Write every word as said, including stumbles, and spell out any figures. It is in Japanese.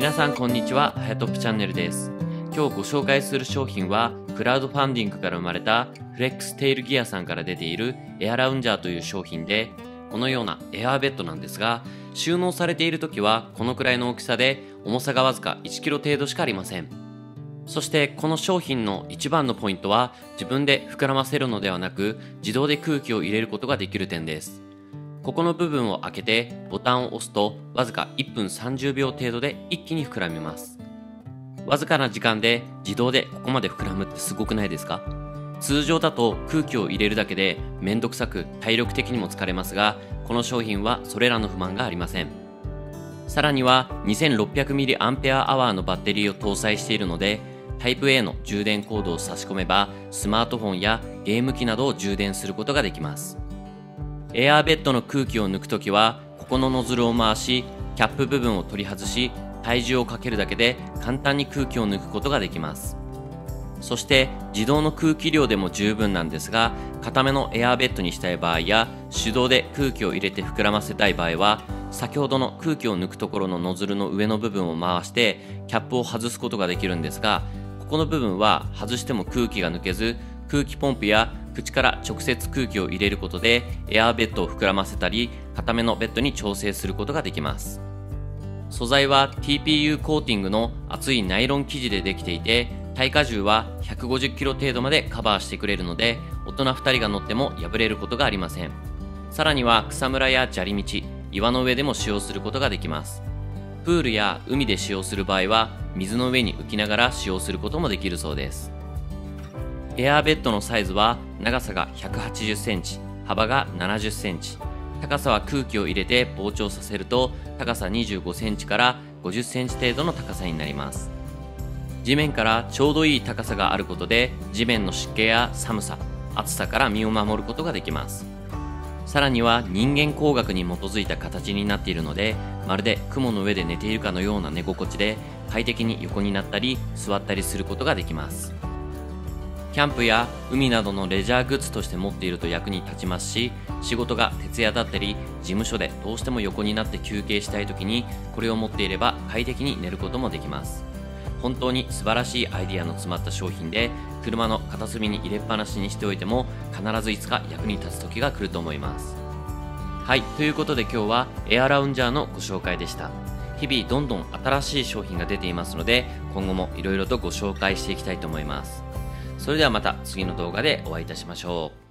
皆さんこんにちは、はやトップチャンネルです。今日ご紹介する商品はクラウドファンディングから生まれたフレックステイルギアさんから出ているエアラウンジャーという商品で、このようなエアーベッドなんですが、収納されている時はこのくらいの大きさで重さがわずかいちキロ程度しかありません。そしてこの商品の一番のポイントは、自分で膨らませるのではなく自動で空気を入れることができる点です。ここの部分を開けてボタンを押すと、わずかいっぷんさんじゅうびょう程度で一気に膨らみます。わずかな時間で自動でここまで膨らむってすごくないですか？通常だと空気を入れるだけでめんどくさく体力的にも疲れますが、この商品はそれらの不満がありません。さらには にせんろっぴゃくミリアンペアアワー のバッテリーを搭載しているので、タイプ エー の充電コードを差し込めばスマートフォンやゲーム機などを充電することができます。エアーベッドの空気を抜くときは、ここのノズルを回し、キャップ部分を取り外し、体重をかけるだけで簡単に空気を抜くことができます。そして自動の空気量でも十分なんですが、固めのエアーベッドにしたい場合や手動で空気を入れて膨らませたい場合は、先ほどの空気を抜くところのノズルの上の部分を回してキャップを外すことができるんですが、ここの部分は外しても空気が抜けず、空気ポンプや口から直接空気を入れることでエアーベッドを膨らませたり、固めのベッドに調整することができます。素材は ティーピーユー コーティングの厚いナイロン生地でできていて、耐荷重はひゃくごじゅっキロ程度までカバーしてくれるので、大人ふたりが乗っても破れることがありません。さらには草むらや砂利道、岩の上でも使用することができます。プールや海で使用する場合は水の上に浮きながら使用することもできるそうです。エアーベッドのサイズは長さがひゃくはちじゅっセンチ、幅がななじゅっセンチ、高さは空気を入れて膨張させると高さにじゅうごセンチからごじゅっセンチ程度の高さになります。地面からちょうどいい高さがあることで、地面の湿気や寒さ、暑さから身を守ることができます。さらには人間工学に基づいた形になっているので、まるで雲の上で寝ているかのような寝心地で、快適に横になったり座ったりすることができます。キャンプや海などのレジャーグッズとして持っていると役に立ちますし、仕事が徹夜だったり事務所でどうしても横になって休憩したい時にこれを持っていれば快適に寝ることもできます。本当に素晴らしいアイディアの詰まった商品で、車の片隅に入れっぱなしにしておいても必ずいつか役に立つ時が来ると思います。はい、ということで今日はエアラウンジャーのご紹介でした。日々どんどん新しい商品が出ていますので、今後もいろいろとご紹介していきたいと思います。それではまた次の動画でお会いいたしましょう。